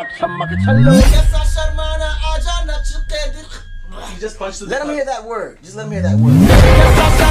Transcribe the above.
He just punched the. Let him hear that word. Just let him hear that word.